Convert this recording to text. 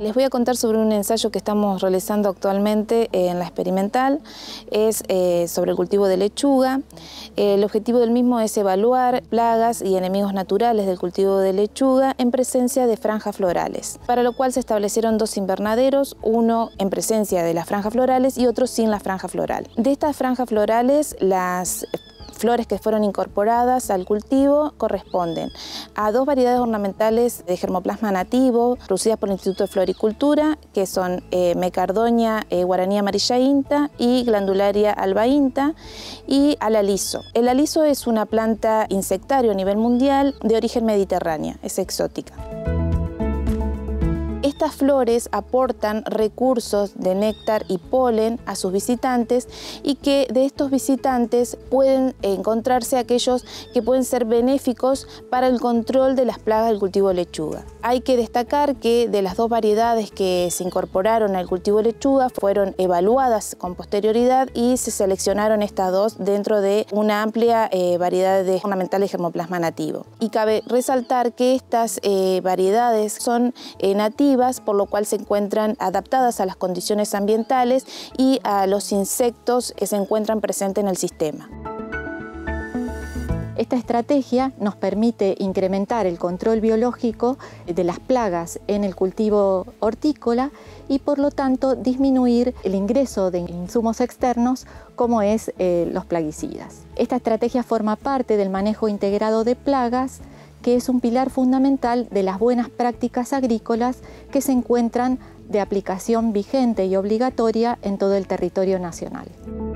Les voy a contar sobre un ensayo que estamos realizando actualmente en la experimental. Es sobre el cultivo de lechuga. El objetivo del mismo es evaluar plagas y enemigos naturales del cultivo de lechuga en presencia de franjas florales, para lo cual se establecieron dos invernaderos, uno en presencia de las franjas florales y otro sin la franja floral. De estas franjas florales, las flores que fueron incorporadas al cultivo corresponden a dos variedades ornamentales de germoplasma nativo producidas por el Instituto de Floricultura, que son Mecardonia guaraní amarilla inta y Glandularia alba inta, y al aliso. El aliso es una planta insectario a nivel mundial de origen mediterráneo, es exótica. Estas flores aportan recursos de néctar y polen a sus visitantes y que de estos visitantes pueden encontrarse aquellos que pueden ser benéficos para el control de las plagas del cultivo de lechuga. Hay que destacar que de las dos variedades que se incorporaron al cultivo de lechuga fueron evaluadas con posterioridad y se seleccionaron estas dos dentro de una amplia variedad de ornamentales de germoplasma nativo. Y cabe resaltar que estas variedades son nativas, por lo cual se encuentran adaptadas a las condiciones ambientales y a los insectos que se encuentran presentes en el sistema. Esta estrategia nos permite incrementar el control biológico de las plagas en el cultivo hortícola y por lo tanto disminuir el ingreso de insumos externos como es los plaguicidas. Esta estrategia forma parte del manejo integrado de plagas, que es un pilar fundamental de las buenas prácticas agrícolas que se encuentran de aplicación vigente y obligatoria en todo el territorio nacional.